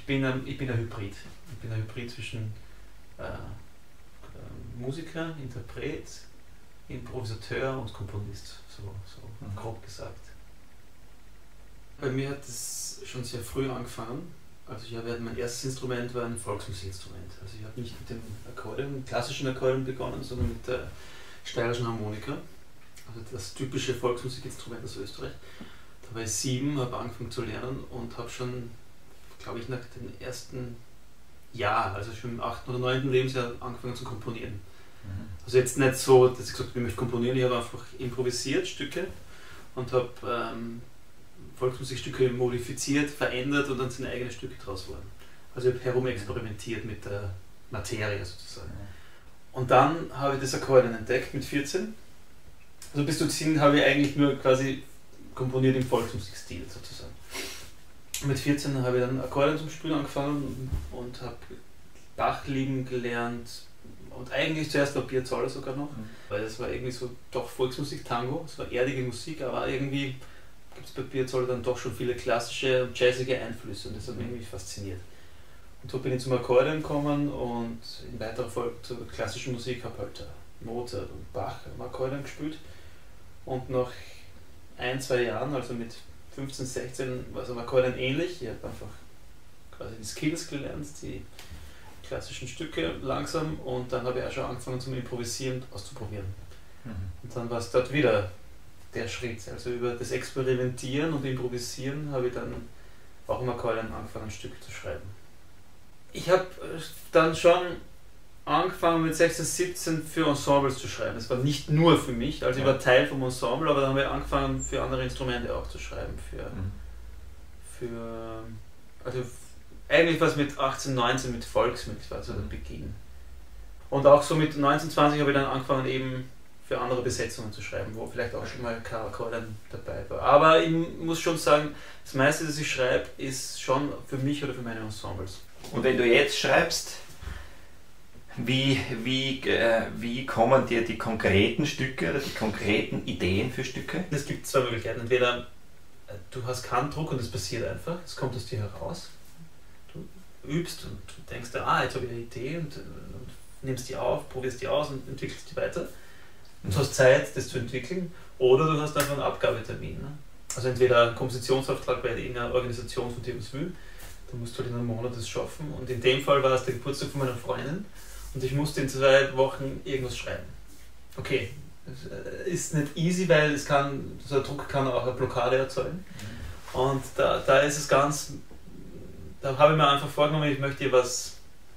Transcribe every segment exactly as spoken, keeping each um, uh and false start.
bin ein, ich bin ein Hybrid. Ich bin ein Hybrid zwischen äh, äh, Musiker, Interpret, Improvisateur und Komponist, so, so mhm. grob gesagt. Bei mir hat es schon sehr früh angefangen. Also ich habe, mein erstes Instrument war ein Volksmusikinstrument. Also ich habe nicht mit dem Akkordeon, klassischen Akkordeon begonnen, sondern mit der steirischen Harmonika. Also das typische Volksmusikinstrument aus Österreich. Da war ich sieben, habe angefangen zu lernen und habe schon, glaube ich, nach dem ersten Jahr, also schon im achten oder neunten Lebensjahr angefangen zu komponieren. Mhm. Also jetzt nicht so, dass ich gesagt habe, ich möchte komponieren, ich habe einfach improvisiert Stücke und habe ähm, Volksmusikstücke modifiziert, verändert und dann sind eigene Stücke draus geworden. Also ich habe herumexperimentiert mit der Materie sozusagen. Und dann habe ich das Akkordeon entdeckt mit vierzehn. Also bis zu zehn habe ich eigentlich nur quasi komponiert im Volksmusikstil sozusagen. Mit vierzehn habe ich dann Akkordeon zum Spielen angefangen und habe Bach lieben gelernt und eigentlich zuerst noch Piazzolla sogar noch, mhm. weil das war irgendwie so doch Volksmusik, Tango, es war erdige Musik, aber irgendwie gibt es bei Piazzolla dann doch schon viele klassische und jazzige Einflüsse und das hat mich irgendwie fasziniert. Und so bin ich zum Akkordeon gekommen und in weiterer Folge zur klassischen Musik habe halt Mozart und Bach am Akkordeon gespielt. Und nach ein, zwei Jahren, also mit fünfzehn, sechzehn, war es am Akkordeon ähnlich. Ich habe einfach quasi die Skills gelernt, die klassischen Stücke langsam und dann habe ich auch schon angefangen zum Improvisieren auszuprobieren. Mhm. Und dann war es dort wieder der Schritt. Also über das Experimentieren und Improvisieren habe ich dann auch am Akkordeon angefangen, Stücke zu schreiben. Ich habe dann schon angefangen mit sechzehn, siebzehn für Ensembles zu schreiben. Das war nicht nur für mich, also ich war Teil vom Ensemble, aber dann habe ich angefangen für andere Instrumente auch zu schreiben. Für, mhm. für also eigentlich was mit achtzehn, neunzehn mit Volksmusik, war so der Beginn. Und auch so mit neunzehn, zwanzig habe ich dann angefangen eben für andere Besetzungen zu schreiben, wo vielleicht auch schon mal kein Akkordeon dabei war. Aber ich muss schon sagen, das meiste, das ich schreibe, ist schon für mich oder für meine Ensembles. Und wenn du jetzt schreibst, wie, wie, äh, wie kommen dir die konkreten Stücke oder die konkreten Ideen für Stücke? Es gibt zwei Möglichkeiten. Entweder du hast keinen Druck und es passiert einfach, es kommt aus dir heraus. Du übst und du denkst, ah, jetzt habe ich eine Idee und, und nimmst die auf, probierst die aus und entwickelst die weiter. Und du hast Zeit, das zu entwickeln. Oder du hast einfach einen Abgabetermin. Ne? Also entweder einen Kompositionsauftrag bei irgendeiner Organisation, von dir was will. Da musst du halt in einem Monat das schaffen. Und in dem Fall war es der Geburtstag von meiner Freundin. Und ich musste in zwei Wochen irgendwas schreiben. Okay, das ist nicht easy, weil es kann, so ein Druck kann auch eine Blockade erzeugen. Und da, da ist es ganz, da habe ich mir einfach vorgenommen, ich möchte was,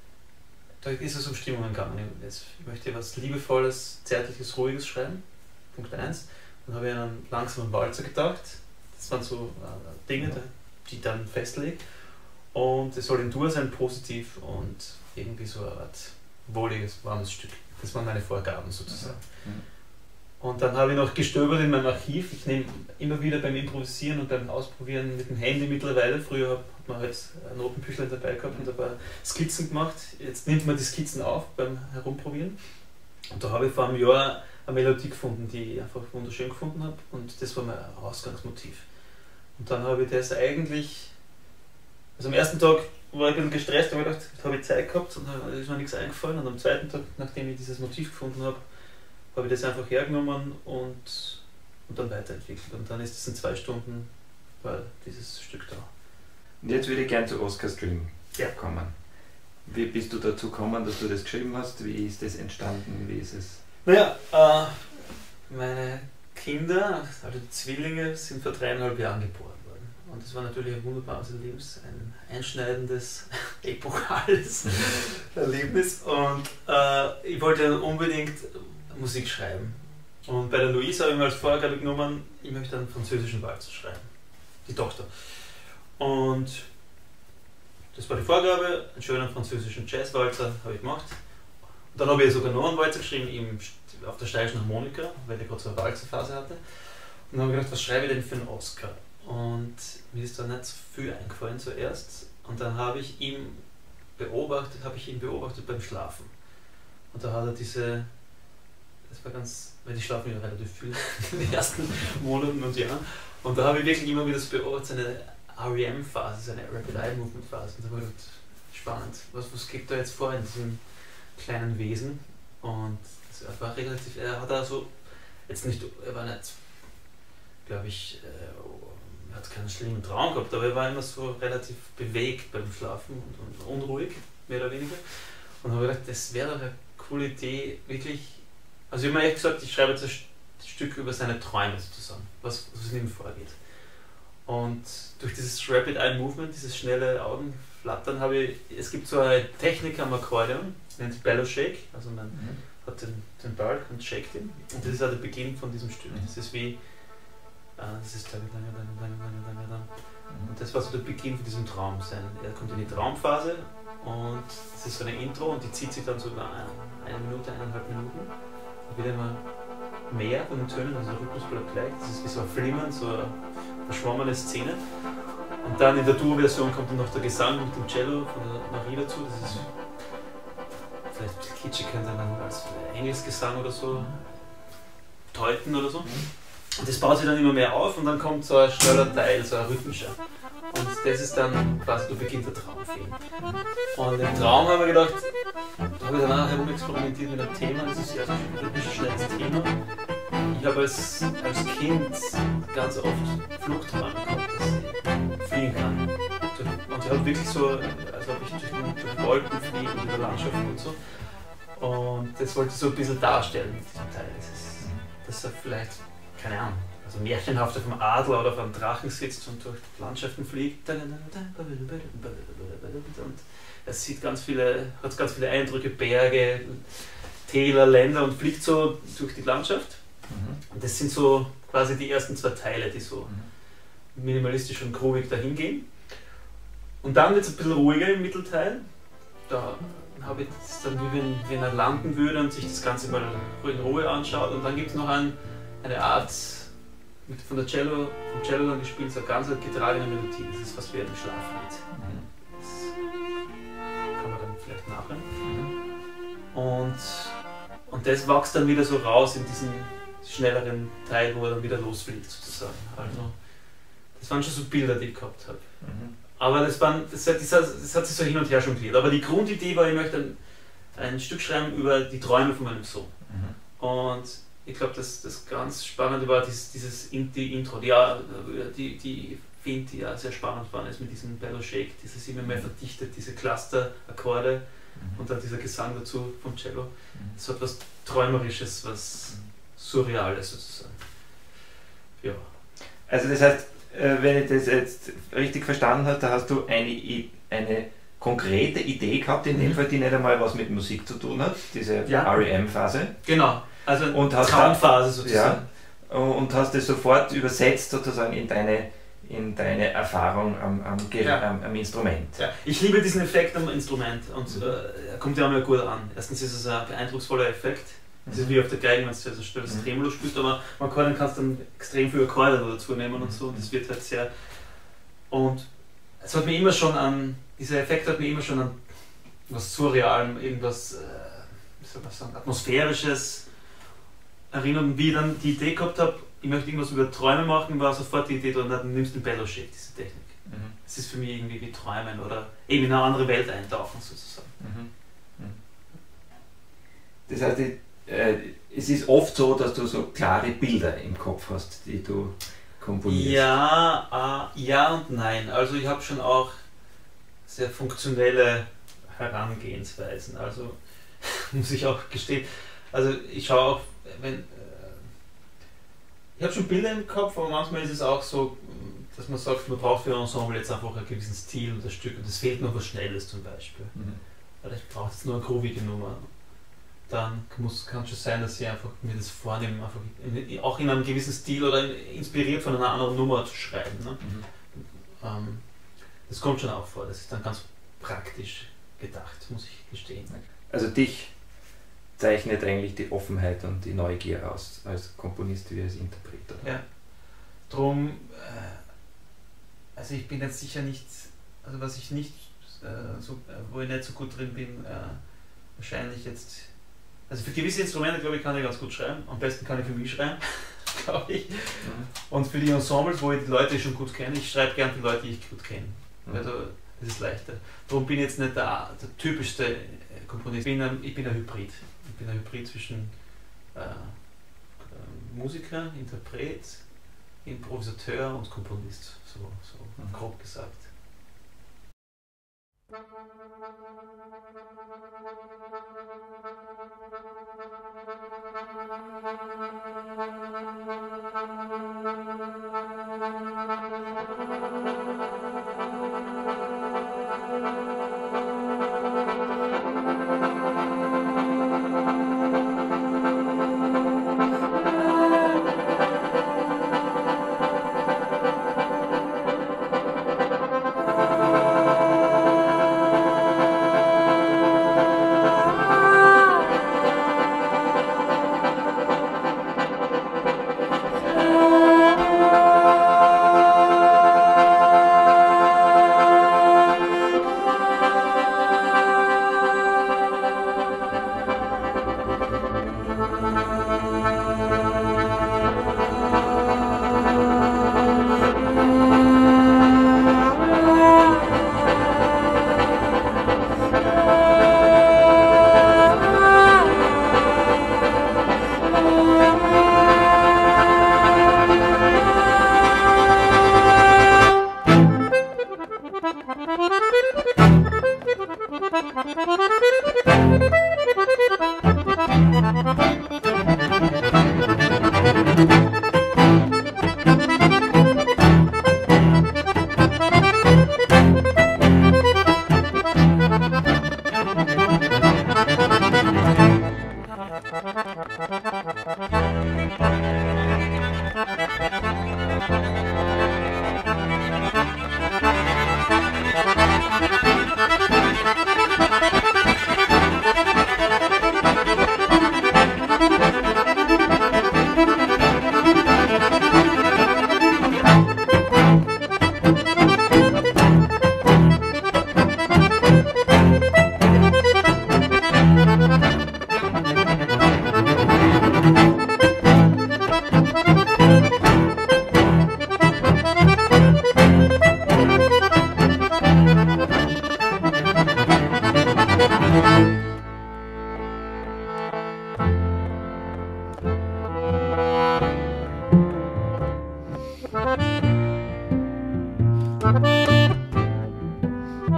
da ist es um Stimmungen gegangen. Ich möchte was Liebevolles, Zärtliches, Ruhiges schreiben. Punkt eins. Dann habe ich an einen langsamen Walzer gedacht. Das waren so äh, Dinge, die ich dann festlege. Und es soll in Dur sein, positiv und irgendwie so eine Art wohliges, warmes Stück. Das waren meine Vorgaben sozusagen. Mhm. Und dann habe ich noch gestöbert in meinem Archiv. Ich nehme immer wieder beim Improvisieren und beim Ausprobieren mit dem Handy mittlerweile. Früher hat man halt ein Notenbüchlein dabei gehabt und ein paar Skizzen gemacht. Jetzt nimmt man die Skizzen auf beim Herumprobieren. Und da habe ich vor einem Jahr eine Melodie gefunden, die ich einfach wunderschön gefunden habe. Und das war mein Ausgangsmotiv. Und dann habe ich das eigentlich, also am ersten Tag war ich ein bisschen gestresst, aber ich gedacht, jetzt habe ich Zeit gehabt und da ist mir nichts eingefallen. Und am zweiten Tag, nachdem ich dieses Motiv gefunden habe, habe ich das einfach hergenommen und, und dann weiterentwickelt. Und dann ist es in zwei Stunden war dieses Stück da. Und jetzt würde ich gerne zu Oskar Stream ja. kommen. Wie bist du dazu gekommen, dass du das geschrieben hast? Wie ist das entstanden? Wie ist es? Naja, äh, meine Kinder, also die Zwillinge, sind vor dreieinhalb Jahren geboren worden. Und das war natürlich ein wunderbares Erlebnis, ein einschneidendes, epochales Erlebnis. Und äh, ich wollte unbedingt Musik schreiben. Und bei der Louise habe ich mir als Vorgabe genommen, ich möchte einen französischen Walzer schreiben. Die Tochter. Und das war die Vorgabe, einen schönen französischen Jazzwalzer habe ich gemacht. Und dann habe ich sogar noch einen Walzer geschrieben, eben auf der steirischen Harmonika, weil ich gerade so eine Walzerphase hatte. Und dann habe ich gedacht, was schreibe ich denn für einen Oskar? Und mir ist da nicht so viel eingefallen zuerst. Und dann habe ich ihn beobachtet, habe ich ihn beobachtet beim Schlafen. Und da hat er diese, das war ganz, weil die schlafen ja relativ viel in den ersten Monaten und Jahren. Und da habe ich wirklich immer wieder das beobachtet, seine R E M-Phase, seine Rapid Eye Movement-Phase. Und da war gedacht, spannend, was, was geht da jetzt vor in diesem kleinen Wesen? Und das war relativ, er hat also jetzt nicht, er war nicht, glaube ich, äh, er hat keinen schlimmen Traum gehabt, aber er war immer so relativ bewegt beim Schlafen und, und unruhig, mehr oder weniger. Und habe gedacht, das wäre doch eine coole Idee, wirklich. Also ich habe mir echt gesagt, ich schreibe jetzt ein Stück über seine Träume sozusagen, was, was in ihm vorgeht. Und durch dieses Rapid Eye Movement, dieses schnelle Augenflattern, habe ich, es gibt so eine Technik am Akkordeon, nennt sich Bellow Shake, also man mhm. hat den, den Ball und shakt ihn. Und das ist auch der Beginn von diesem Stück. Das ist wie, äh, das ist lang, lang, lang, lang, lang, lang, lang. Und das war so der Beginn von diesem Traum sein. Er kommt in die Traumphase und das ist so eine Intro und die zieht sich dann so über eine, eine Minute, eineinhalb Minuten. Und wieder immer mehr von den Tönen, also der Rhythmus bleibt gleich. Das ist wie so ein Flimmern, so eine verschwommene Szene. Und dann in der Dur-Version kommt dann noch der Gesang mit dem Cello von der Marie dazu. Das ist vielleicht ein bisschen kitschig, könnte man als Engelsgesang oder so deuten oder so. Und das baut sich dann immer mehr auf und dann kommt so ein schneller Teil, so ein rhythmischer. Und das ist dann quasi, da beginnt der Traumfilm. Und im Traum haben wir gedacht, da habe ich dann auch herumexperimentiert mit einem Thema, das ist ja so ein rhythmisches, schnelles Thema. Ich habe als, als Kind ganz oft Fluchtträume gehabt, dass ich fliegen kann. Und ich habe wirklich so, als ob ich durch, durch Wolken fliege und über Landschaften und so. Und das wollte ich so ein bisschen darstellen mit diesem Teil. Das ist, dass er vielleicht, keine Ahnung, also märchenhaft auf einem Adler oder auf einem Drachen sitzt und durch Landschaften fliegt. Und es sieht ganz viele, hat ganz viele Eindrücke, Berge, Täler, Länder und fliegt so durch die Landschaft. Und das sind so quasi die ersten zwei Teile, die so minimalistisch und groovig dahin gehen. Und dann wird es ein bisschen ruhiger im Mittelteil. Da habe ich das dann, wie wenn, wenn er landen würde und sich das Ganze mal in Ruhe anschaut. Und dann gibt es noch ein, eine Art, mit, von der Cello, vom Cello dann gespielt, so eine ganz getragene Melodie. Das ist fast wie ein Schlaflied. Das kann man dann vielleicht nachhören. Und, und das wächst dann wieder so raus in diesen schnelleren Teil, wo er dann wieder losfliegt sozusagen. Also, das waren schon so Bilder, die ich gehabt habe. Mhm. Aber das, waren, das, hat, das, hat, das hat sich so hin und her jongliert. Aber die Grundidee war, ich möchte ein, ein Stück schreiben über die Träume von meinem Sohn. Mhm. Und ich glaube, das, das ganz Spannende war dieses, dieses die Intro, die, die, die finde ich ja sehr spannend waren, ist mit diesem Bellow Shake, dieses immer mehr verdichtet, diese Cluster-Akkorde mhm. und dann dieser Gesang dazu vom Cello. Das hat was Träumerisches, was Surreales sozusagen. Ja. Also das heißt, wenn ich das jetzt richtig verstanden habe, da hast du eine, eine konkrete Idee gehabt, in dem mhm. Fall, die nicht einmal was mit Musik zu tun hat, diese ja. R E M-Phase. Genau, also und hast Traumphase sozusagen. Ja, und hast das sofort übersetzt sozusagen in deine, in deine Erfahrung am, am, ja. am, am Instrument. Ja. Ich liebe diesen Effekt am Instrument und mhm. äh, er kommt ja immer gut an. Erstens ist es ein beeindrucksvoller Effekt. Das ist wie auf der Geige, wenn du also schnelles mhm. Tremolo spielst, aber man kann, kannst dann extrem viele Akkorde dazu nehmen und so. Und das wird halt sehr. Und es hat mir immer schon an, dieser Effekt hat mir immer schon an was Surrealem, irgendwas, äh, wie soll man sagen, Atmosphärisches erinnert. Und wie ich dann die Idee gehabt habe, ich möchte irgendwas über Träume machen, war sofort die Idee, dann nimmst du den Bellow Shake, diese Technik. Mhm. Das ist für mich irgendwie wie Träumen oder eben in eine andere Welt eintauchen sozusagen. Mhm. Mhm. Das heißt, die es ist oft so, dass du so klare Bilder im Kopf hast, die du komponierst. Ja, äh, ja und nein. Also ich habe schon auch sehr funktionelle Herangehensweisen. Also muss ich auch gestehen. Also ich schaue auch, wenn äh, ich habe schon Bilder im Kopf, aber manchmal ist es auch so, dass man sagt, man braucht für ein Ensemble jetzt einfach einen gewissen Stil und das Stück und es fehlt noch was Schnelles zum Beispiel. Mhm. Oder ich brauche jetzt nur eine groovige Nummer. Dann muss, kann es schon sein, dass ich einfach mir das vornehme, einfach in, auch in einem gewissen Stil oder inspiriert von einer anderen Nummer zu schreiben. Ne? Mhm. Ähm, das kommt schon auch vor, das ist dann ganz praktisch gedacht, muss ich gestehen. Also dich zeichnet eigentlich die Offenheit und die Neugier aus, als Komponist wie als Interpret. Oder? Ja, drum, äh, also ich bin jetzt sicher nicht, also was ich nicht, äh, so, wo ich nicht so gut drin bin, äh, wahrscheinlich jetzt. Also für gewisse Instrumente, glaube ich, kann ich ganz gut schreiben. Am besten kann ich für mich schreiben. glaube ich. Mhm. Und für die Ensembles, wo ich die Leute schon gut kenne, ich schreibe gern die Leute, die ich gut kenne. Mhm. Also, das ist leichter. Darum bin ich jetzt nicht der, der typischste Komponist. Ich bin, ein, ich bin ein Hybrid. Ich bin ein Hybrid zwischen äh, Musiker, Interpret, Improvisateur und Komponist, so, so mhm. grob gesagt.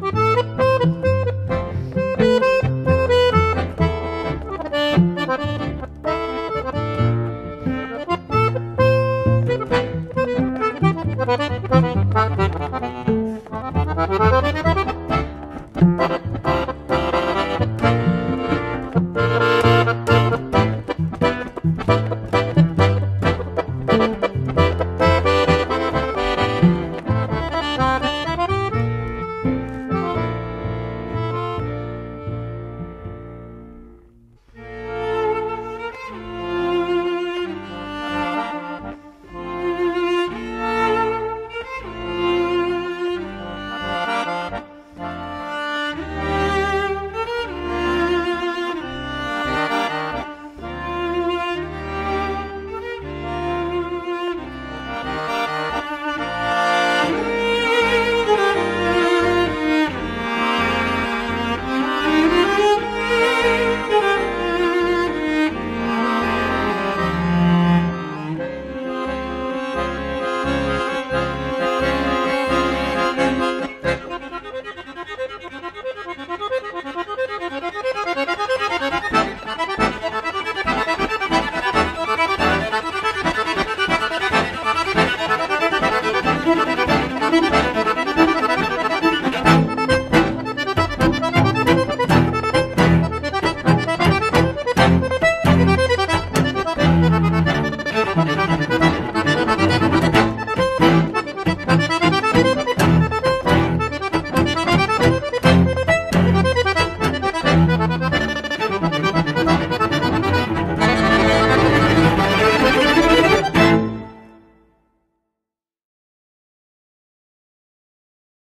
Thank you.